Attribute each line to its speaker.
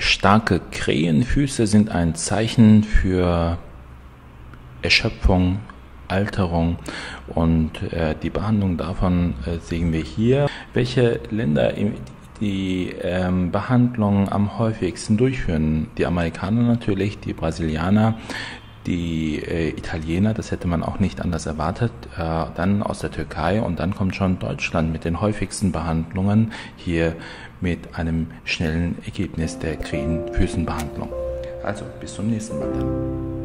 Speaker 1: Starke Krähenfüße sind ein Zeichen für Erschöpfung, Alterung und die Behandlung davon sehen wir hier. Welche Länder die Behandlung am häufigsten durchführen? Die Amerikaner natürlich, die Brasilianer, die Italiener, das hätte man auch nicht anders erwartet, dann aus der Türkei und dann kommt schon Deutschland mit den häufigsten Behandlungen hier mit einem schnellen Ergebnis der Krähenfüßenbehandlung. Also bis zum nächsten Mal dann.